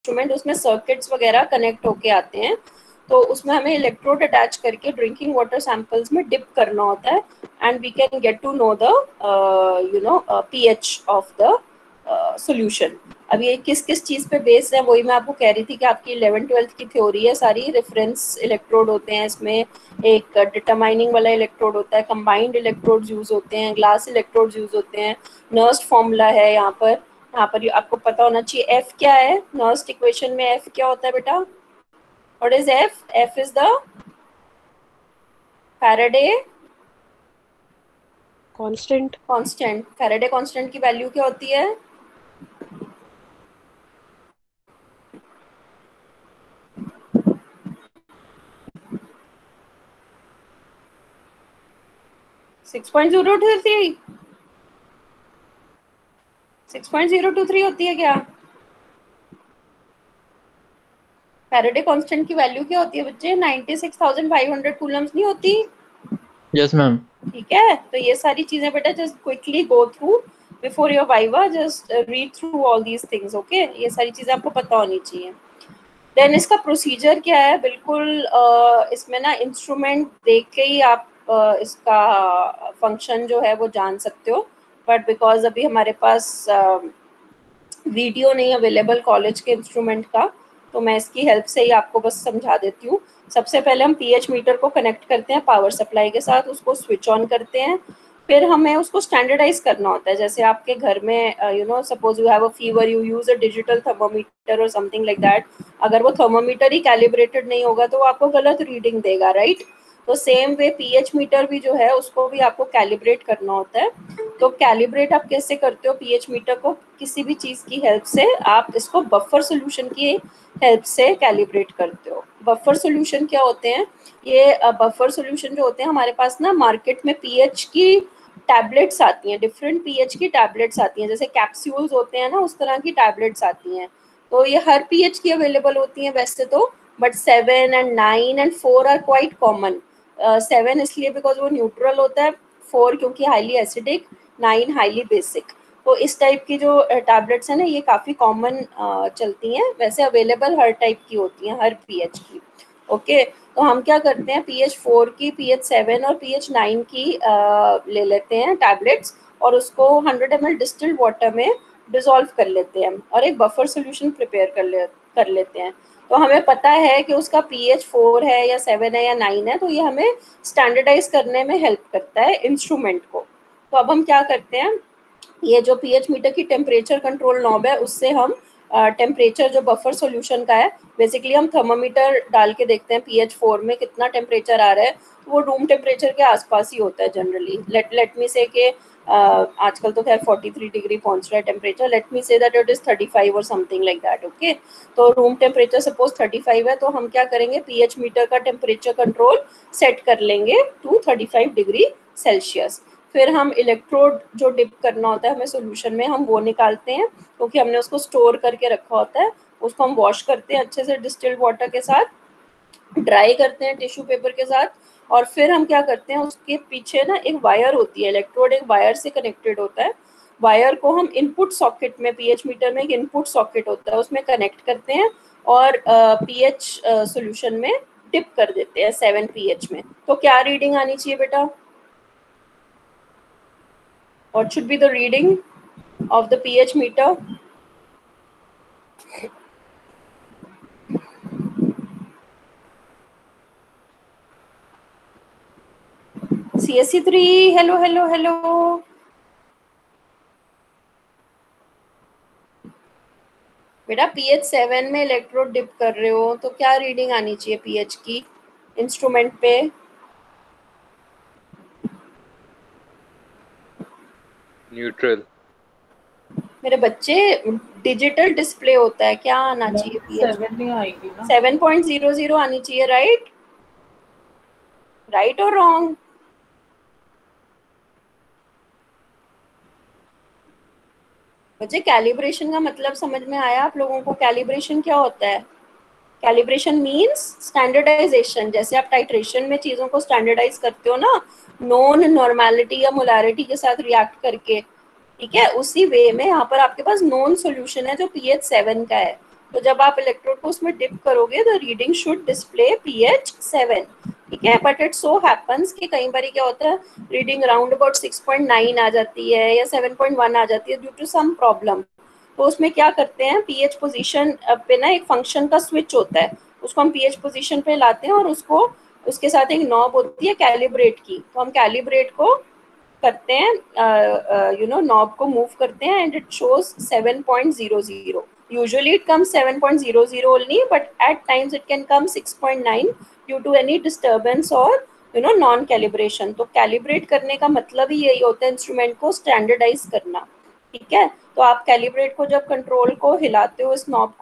Instrument, उसमें circuits वगैरह connect होके आते हैं, तो उसमें हमें इलेक्ट्रोड अटैच करके ड्रिंकिंग वाटर सैंपल्स में डिप करना होता है, and we can get to know the pH of the solution. अब ये किस किस चीज़ पे बेस्ड है, वही मैं आपको कह रही थी कि आपकी 11th-12th की थ्योरी है सारी। रेफरेंस इलेक्ट्रोड होते हैं इसमें, एक डिटरमाइनिंग वाला इलेक्ट्रोड होता है, कंबाइंड इलेक्ट्रोड्स यूज होते हैं, ग्लास इलेक्ट्रोड्स यूज होते हैं, नर्स्ट फॉर्मूला है यहाँ पर। यहाँ पर आपको पता होना चाहिए एफ क्या है, नर्स्ट इक्वेशन में एफ क्या होता है बेटा? What is F? F is the Faraday constant. Constant. Faraday constant की वैल्यू क्या होती है? Six point zero two three 6.023 होती है क्या? फैराडे कांस्टेंट की वैल्यू क्या होती है बच्चे? 96,500 कूलम्स नहीं होती? Yes ma'am. ठीक है, तो ये सारी चीजें बेटा just quickly go through before your viva, just read through all these things, okay? ये सारी चीजें आपको पता होनी चाहिए। देन इसका प्रोसीजर क्या है, बिल्कुल इसमें ना इंस्ट्रूमेंट देख के ही आप इसका फंक्शन जो है वो जान सकते हो, बट बिकॉज अभी हमारे पास वीडियो नहीं अवेलेबल कॉलेज के इंस्ट्रूमेंट का, तो मैं इसकी हेल्प से ही आपको बस समझा देती हूँ। सबसे पहले हम पीएच मीटर को कनेक्ट करते हैं पावर सप्लाई के साथ, उसको स्विच ऑन करते हैं, फिर हमें उसको स्टैंडर्डाइज करना होता है। जैसे आपके घर में suppose you have a fever, you use a digital thermometer और समथिंग लाइक दैट, अगर वो थर्मोमीटर ही कैलिब्रेटेड नहीं होगा तो वो आपको गलत रीडिंग देगा, राइट? तो सेम वे पीएच मीटर भी जो है उसको भी आपको कैलिब्रेट करना होता है। तो कैलिब्रेट आप कैसे करते हो पीएच मीटर को? किसी भी चीज़ की हेल्प से आप इसको बफर सोल्यूशन की हेल्प से कैलिब्रेट करते हो। बफर सोल्यूशन क्या होते हैं? ये बफर सोल्यूशन जो होते हैं हमारे पास ना मार्केट में पीएच की टैबलेट्स आती हैं, डिफरेंट पीएच की टैबलेट्स आती हैं, जैसे कैप्सूल्स होते हैं ना उस तरह की टैबलेट्स आती हैं। तो ये हर पीएच की अवेलेबल होती हैं वैसे तो, but 7 and 9 and 4 are quite common. 7 इसलिए बिकॉज वो न्यूट्रल होता है, 4 क्योंकि हाईली एसिडिक, 9 हाईली बेसिक। तो इस टाइप की जो टैबलेट्स हैं ना ये काफ़ी कॉमन चलती हैं, वैसे अवेलेबल हर टाइप की होती हैं, हर पीएच की, ओके? तो हम क्या करते हैं, पीएच 4 की, पीएच 7 और पीएच 9 की ले लेते हैं टैबलेट्स, और उसको 100 ml डिस्टिल्ड वाटर में डिसॉल्व कर लेते हैं और एक बफर सोल्यूशन प्रिपेयर कर लेते हैं। तो हमें पता है कि उसका पीएच 4 है या 7 है या 9 है, तो ये हमें स्टैंडर्डाइज करने में हेल्प करता है इंस्ट्रूमेंट को। तो अब हम क्या करते हैं, ये जो पीएच मीटर की टेम्परेचर कंट्रोल नॉब है उससे हम टेम्परेचर जो बफर सॉल्यूशन का है, बेसिकली हम थर्मामीटर डाल के देखते हैं पीएच 4 में कितना टेम्परेचर आ रहा है, तो वो रूम टेम्परेचर के आसपास ही होता है जनरली। लेट मी से कि आजकल तो खैर 43 डिग्री पहुंच रहा है temperature, late me say that it is 35 और समथिंग लाइक दैट, ओके? तो रूम टेम्परेचर सपोज 35 है, तो हम क्या करेंगे, पीएच मीटर का टेम्परेचर कंट्रोल सेट कर लेंगे टू 35 डिग्री सेल्सियस। फिर हम इलेक्ट्रोड जो डिप करना होता है हमें सोल्यूशन में, हम वो निकालते हैं क्योंकि हमने उसको स्टोर करके रखा होता है, उसको हम वॉश करते हैं अच्छे से डिस्टिल्ड वाटर के साथ, ड्राई करते हैं टिश्यू पेपर के साथ, और फिर हम क्या करते हैं, उसके पीछे ना एक वायर होती है, इलेक्ट्रोड एक वायर से कनेक्टेड होता है, वायर को हम इनपुट सॉकेट में, पीएच मीटर में एक इनपुट सॉकेट होता है उसमें कनेक्ट करते हैं और पीएच सोल्यूशन में डिप कर देते हैं 7 पीएच में। तो क्या रीडिंग आनी चाहिए बेटा? What should be the reading of the pH meter? CSC3, hello, hello, hello. बेटा pH 7 में इलेक्ट्रोड डिप कर रहे हो तो क्या रीडिंग आनी चाहिए pH की इंस्ट्रूमेंट पे? न्यूट्रल। मेरे बच्चे डिजिटल डिस्प्ले होता है, क्या आना चाहिए pH? 7 नहीं आएगी ना, 7.00 आनी चाहिए, राइट? राइट और रॉन्ग? बच्चे कैलिब्रेशन का मतलब समझ में आया आप लोगों को? कैलिब्रेशन क्या होता है? Calibration means standardisation. जैसे आप टाइट्रेशन में चीज़ों को स्टैंडर्डाइज करते हो ना, नॉन नॉर्मेलिटी या मोलारिटी के साथ रिएक्ट करके, ठीक है? उसी वे में यहाँ पर आपके पास नॉन सॉल्यूशन है जो पीएच 7 का है, तो जब आप इलेक्ट्रोड को उसमें डिप करोगे the reading should display pH 7, ठीक है। बट इट सो हैपन्स कि कई बार क्या होता है रीडिंग अराउंड अबाउट 6.9 आ जाती है या 7.1 आ जाती है ड्यू टू सम प्रॉब्लम। तो उसमें क्या करते हैं pH पोजीशन पे ना एक फंक्शन का स्विच होता है, उसको हम pH पोजीशन पे लाते हैं और उसको उसके साथ एक नॉब होती है कैलिब्रेट की, तो हम कैलिब्रेट को करते हैं नॉब को मूव करते हैं and it shows 7.00। usually it comes 7.00 only, but at times it can come 6.9 due to any disturbance or non calibration। तो कैलिब्रेट करने का मतलब ही यही होता है इंस्ट्रूमेंट को स्टैंडर्डाइज करना, ठीक है। तो आप कैलिब्रेट को जब कंट्रोल को हिलाते हो, इस नॉब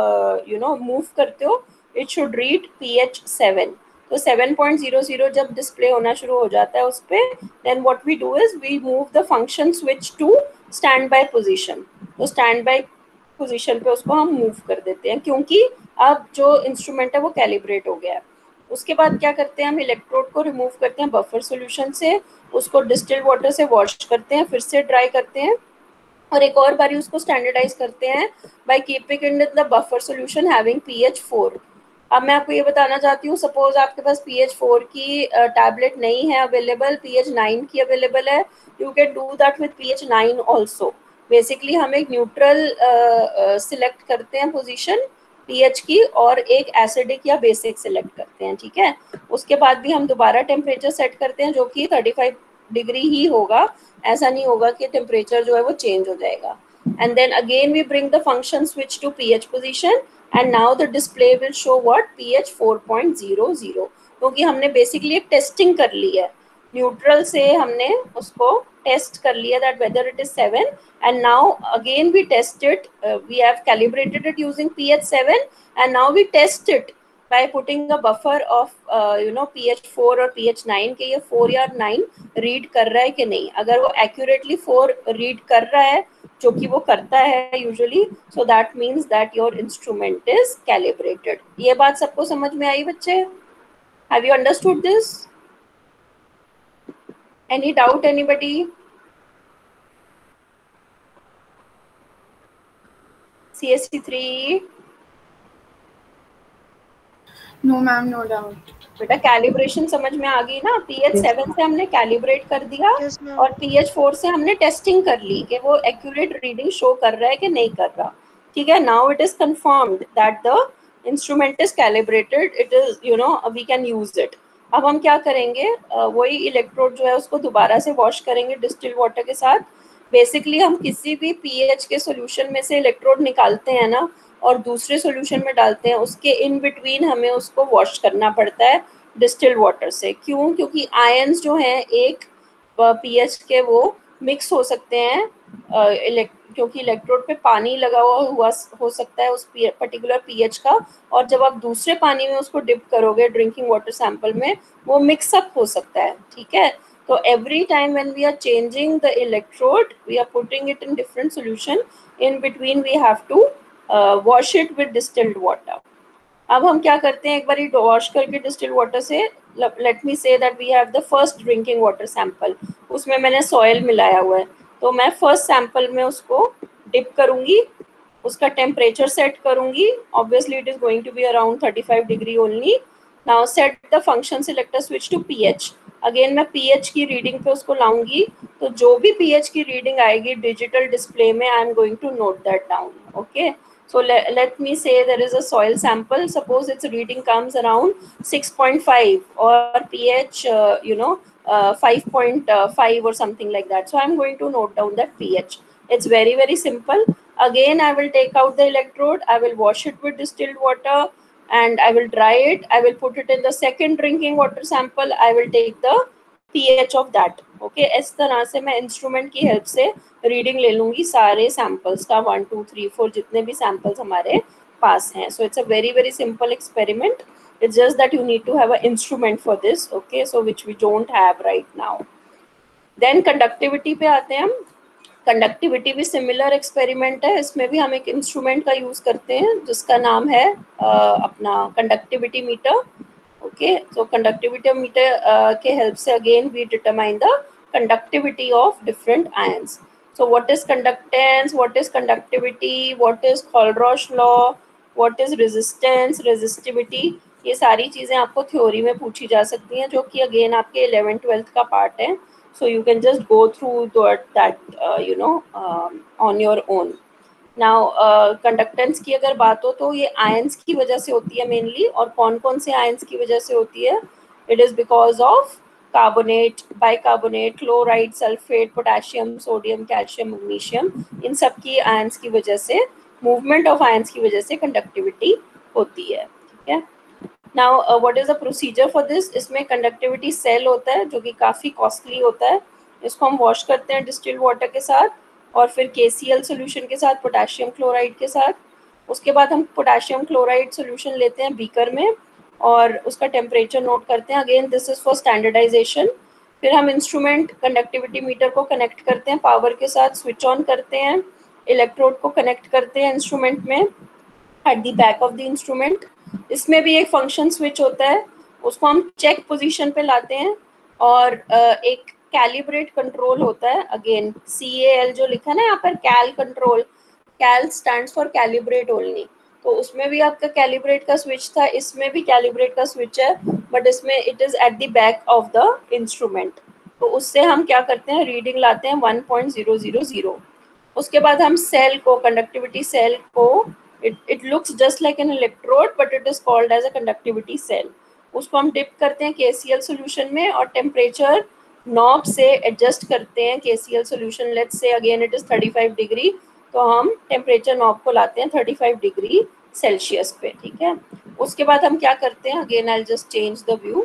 को मूव करते हो, इट शुड रीड pH 7। तो 7.00 जब डिस्प्ले होना शुरू हो जाता है उस पर, then what we do is we move the function switch to standby position. तो स्टैंड बाय पोजीशन पे उसको हम मूव कर देते हैं क्योंकि अब जो इंस्ट्रूमेंट है वो कैलिब्रेट हो गया है। उसके बाद क्या करते हैं हम इलेक्ट्रोड को रिमूव करते हैं बफर सॉल्यूशन से, उसको डिस्टिल्ड वाटर से वॉश करते हैं, फिर से ड्राई करते हैं और एक और बारी उसको स्टैंडर्डाइज करते हैं by keeping in the buffer solution having pH 4। अब मैं आपको ये बताना चाहती हूँ, सपोज आपके पास pH 4 की टैबलेट नहीं है अवेलेबल, pH 9 की अवेलेबल है, you can do that with pH 9 also. Basically हम एक न्यूट्रल सिलेक्ट करते हैं पोजीशन pH की और एक एसिडिक या बेसिक सिलेक्ट करते हैं, ठीक है। उसके बाद भी हम दोबारा टेम्परेचर सेट करते हैं जो कि 35 डिग्री ही होगा, ऐसा नहीं होगा कि टेम्परेचर जो है वो चेंज हो जाएगा। And then again we bring the function switch to pH position and now the display will show what pH 4.00, क्योंकि हमने बेसिकली एक टेस्टिंग कर ली है, न्यूट्रल से हमने उसको टेस्ट कर लिया that whether it is 7 and now again we test it, we have calibrated it using pH 7 and now we test it by putting a buffer of pH 4 और pH 9 के ये 4 या 9 रीड कर रहा है कि नहीं। अगर वो एक्यूरेटली 4 रीड कर रहा है, जो कि वो करता है usually, so that means that your instrument is calibrated. ये बात सबको समझ में आई बच्चे? Have you understood this? Any doubt anybody? CSC 3? No ma'am, no doubt. बेटा कैलिब्रेशन समझ में आ गई ना? pH 7 से हमने कैलिब्रेट कर दिया और pH 4 से हमने टेस्टिंग कर ली कि वो एक्यूरेट रीडिंग शो कर रहा है कि नहीं कर रहा, ठीक है। Now it is confirmed that the instrument is calibrated, it is we can use it. अब हम क्या करेंगे, वही इलेक्ट्रोड जो है उसको दोबारा से वॉश करेंगे डिस्टिल वाटर के साथ। बेसिकली हम किसी भी pH के सोल्यूशन में से इलेक्ट्रोड निकालते हैं ना और दूसरे सॉल्यूशन में डालते हैं, उसके इन बिटवीन हमें उसको वॉश करना पड़ता है डिस्टिल्ड वाटर से। क्यों? क्योंकि आयंस जो हैं एक pH के वो मिक्स हो सकते हैं, क्योंकि इलेक्ट्रोड पे पानी लगा हुआ हो सकता है उस पर्टिकुलर pH का, और जब आप दूसरे पानी में उसको डिप करोगे ड्रिंकिंग वाटर सैंपल में, वो मिक्सअप हो सकता है, ठीक है। तो every time when we are changing the electrode we are putting it in different solution, in between we have to wash it with distilled water. अब हम क्या करते हैं, एक बार वॉश करके डिस्टिल्ड वाटर से, let me say that we have the first drinking water sample, उसमें मैंने सॉइल मिलाया हुआ है, तो मैं फर्स्ट सैंपल में उसको डिप करूंगी, उसका टेम्परेचर सेट करूंगी, obviously it is going to be around 35 degree only. Now set the function selector switch to pH। Again मैं pH की रीडिंग पे उसको लाऊंगी, तो जो भी pH की रीडिंग आएगी डिजिटल डिस्प्ले में, I am going to note that down, okay. So let me say there is a soil sample, suppose its reading comes around 6.5 or pH 5.5 or something like that. So I'm going to note down that pH. It's very, very simple. Again, I will take out the electrode, I will wash it with distilled water and I will dry it. I will put it in the second drinking water sample. I will take the pH of that, okay। इस तरह से मैं instrument की help से reading ले लूंगी सारे samples का, 1 2 3 4 जितने भी सैंपल्स हमारे पास हैं। So it's a very very simple experiment, it's just that you need to have a instrument for this, okay, so which we don't have right now. Then conductivity पे आते हैं हम। कंडक्टिविटी भी सिमिलर एक्सपेरिमेंट है, इसमें भी हम एक इंस्ट्रूमेंट का यूज करते हैं जिसका नाम है अपना conductivity meter, okay। So conductivity meter के help से again we determine the conductivity of different ions. So what is conductance, what is conductivity, what is Kohlrausch law, what is resistance, resistivity, ये सारी चीज़ें आपको थ्योरी में पूछी जा सकती हैं, जो कि अगेन आपके 11th-12th का पार्ट है. So you can just go through that on your own. Now conductance की अगर बात हो तो ये आयंस की वजह से होती है मेनली. और कौन कौन से आयंस की वजह से होती है? It is because of carbonate, bicarbonate, chloride, sulphate, potassium, sodium, calcium, magnesium, इन सब की आयंस की वजह से, मूवमेंट ऑफ आयंस की वजह से कंडक्टिविटी होती है. ठीक है. Now what is the procedure for this? इसमें कंडक्टिविटी सेल होता है जो कि काफ़ी कॉस्टली होता है. इसको हम वॉश करते हैं डिस्टिल्ड वाटर के साथ और फिर KCl सोल्यूशन के साथ, पोटेशियम क्लोराइड के साथ. उसके बाद हम पोटेशियम क्लोराइड सोल्यूशन लेते हैं बीकर में और उसका टेम्परेचर नोट करते हैं. Again this is for standardisation. फिर हम इंस्ट्रूमेंट कंडक्टिविटी मीटर को कनेक्ट करते हैं पावर के साथ, स्विच ऑन करते हैं, इलेक्ट्रोड को कनेक्ट करते हैं इंस्ट्रूमेंट में at the back of the instrument. इसमें भी एक फंक्शन स्विच होता है, उसको हम चेक पोजीशन पे लाते हैं. और एक कैलिब्रेट कंट्रोल होता है. अगेन CAL जो लिखा है ना यहाँ पर, cal control, cal stands for calibrate only. तो उसमें भी आपका कैलिब्रेट का स्विच था, इसमें भी कैलिब्रेट का स्विच है, बट इसमें it is at the back of the instrument. तो उससे हम क्या करते हैं, रीडिंग लाते हैं 1.000. उसके बाद हम सेल को, कंडक्टिविटी सेल को, it looks just like an electrode but it is called as a conductivity cell. उसको हम डिप करते हैं KCl सोल्यूशन में और टेम्परेचर नॉब से एडजस्ट करते हैं. KCl solution let's say again it is 35 degree, तो हम टेम्परेचर नॉब को लाते हैं 35 डिग्री सेल्सियस पे. ठीक है. उसके बाद हम क्या करते हैं, again I just change the view.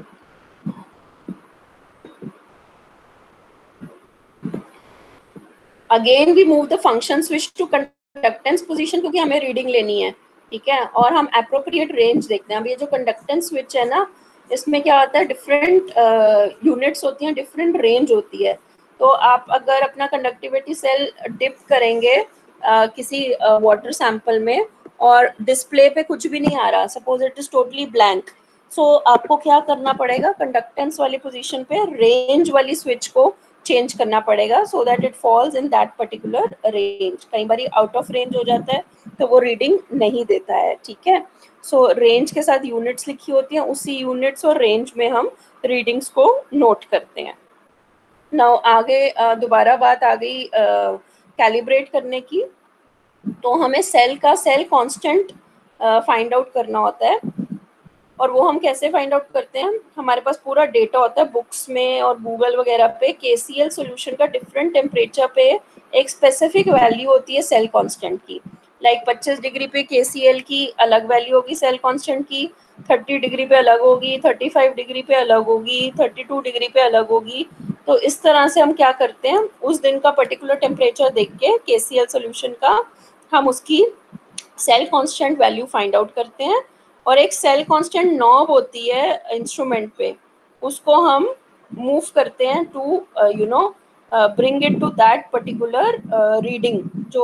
Again we move the function switch to conductance position, क्योंकि हमें रीडिंग लेनी है. ठीक है. और हम एप्रोप्रिएट रेंज देखते हैं. अब ये जो कंडक्टेंस स्विच है ना, इसमें क्या होता है, डिफरेंट यूनिट्स होती हैं, डिफरेंट रेंज होती है. तो आप अगर अपना कंडक्टिविटी सेल डिप करेंगे किसी वाटर सैंपल में और डिस्प्ले पे कुछ भी नहीं आ रहा, suppose it is totally blank, so आपको क्या करना पड़ेगा, कंडक्टेंस वाली पोजीशन पे रेंज वाली स्विच को चेंज करना पड़ेगा so that it falls in that particular range. कई बार आउट ऑफ रेंज हो जाता है तो वो रीडिंग नहीं देता है. ठीक है. सो रेंज के साथ यूनिट्स लिखी होती हैं, उसी यूनिट्स और रेंज में हम रीडिंग्स को नोट करते हैं. नाउ आगे दोबारा बात आ गई कैलिब्रेट करने की. तो हमें सेल कांस्टेंट फाइंड आउट करना होता है. और वो हम कैसे फाइंड आउट करते हैं, हमारे पास पूरा डेटा होता है बुक्स में और गूगल वगैरह पे. KCl सोल्यूशन का डिफरेंट टेम्परेचर पे एक स्पेसिफिक वैल्यू होती है सेल कांस्टेंट की. लाइक 25 डिग्री पे KCl की अलग वैल्यू होगी सेल कांस्टेंट की, 30 डिग्री पे अलग होगी, 35 डिग्री पे अलग होगी, 32 डिग्री पे अलग होगी. तो इस तरह से हम क्या करते हैं, उस दिन का पर्टिकुलर टेम्परेचर देख के KCl सोल्यूशन का हम उसकी cell constant value find out करते हैं. और एक सेल कांस्टेंट नॉब होती है इंस्ट्रूमेंट पे, उसको हम मूव करते हैं to bring it to that particular reading,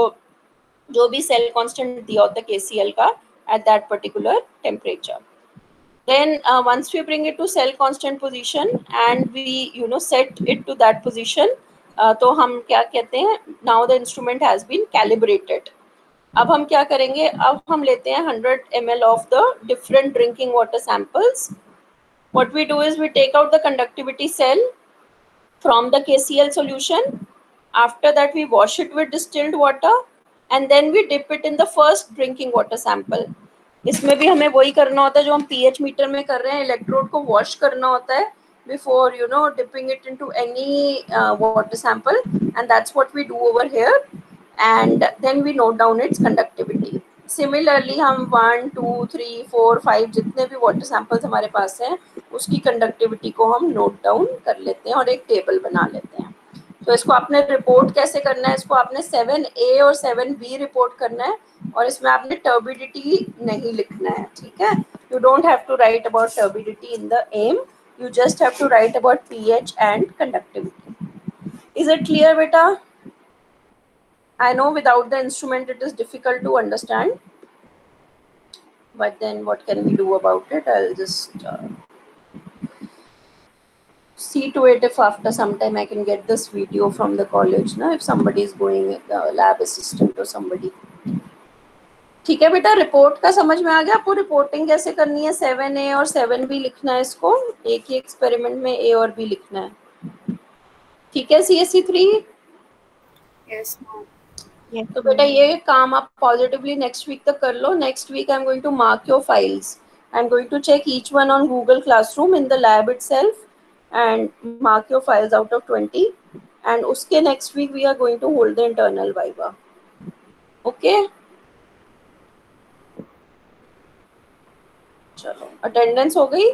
जो भी सेल कांस्टेंट दिया होता है KCl का at that particular temperature. Then once we bring it to cell constant position and we set it to that position, तो हम क्या कहते हैं, now the instrument has been calibrated. अब हम क्या करेंगे, अब हम लेते हैं 100 ml of the different drinking water samples. What we do is we take out the conductivity cell from the KCl solution. After that we wash it with distilled water and then we dip it in the first drinking water sample. इसमें भी हमें वही करना होता है जो हम pH metre में कर रहे हैं, इलेक्ट्रोड को वॉश करना होता है before dipping it into any water sample, and that's what we do over here. And then we note down its conductivity. Similarly हम 1, 2, 3, 4, 5 जितने भी वाटर सैंपल्स हमारे पास हैं उसकी कंडक्टिविटी को हम नोट डाउन कर लेते हैं और एक टेबल बना लेते हैं. तो इसको आपने रिपोर्ट कैसे करना है, इसको आपने 7A और 7B रिपोर्ट करना है और इसमें आपने टर्बिडिटी नहीं लिखना है. ठीक है. You don't have to write about turbidity in the um, you just have to write about pH and conductivity. Is it clear, beta? I know without the instrument it is difficult to understand, but then what can we do about it? I'll just see to it if after some time I can get this video from the college, if somebody is going, lab assistant or somebody. ठीक है बेटा, report का समझ में आ गया आपको? Reporting कैसे करनी है, 7A और 7B लिखना है इसको, एक ही एक्सपेरिमेंट में A और B लिखना है। ठीक है CSC3? Yes, ma'am. तो बेटा ये काम आप पॉजिटिवली नेक्स्ट वीक तक कर लो. Next week I am going to mark your files. I am going to check each one on Google classroom in the lab itself and mark your files out of 20. And उसके next week we are going to hold the internal viva. Okay, चलो attendance हो गई.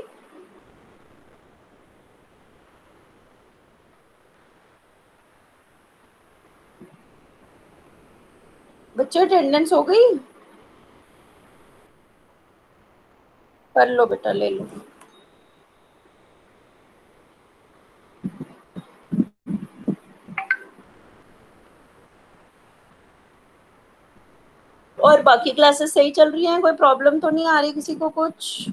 बच्चे attendance हो गई? कर लो बेटा, ले लो. और बाकी क्लासेस सही चल रही हैं? कोई प्रॉब्लम तो नहीं आ रही किसी को कुछ?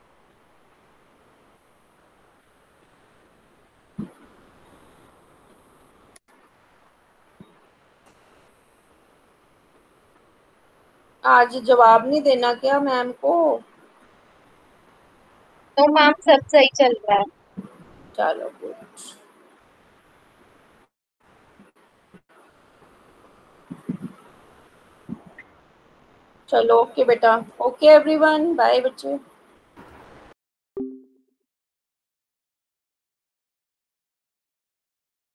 आज जवाब नहीं देना क्या मैम को? तो मैम सब सही चल रहा है. चलो गुड. चलो ओके बेटा. ओके एवरीवन, बाय बच्चे.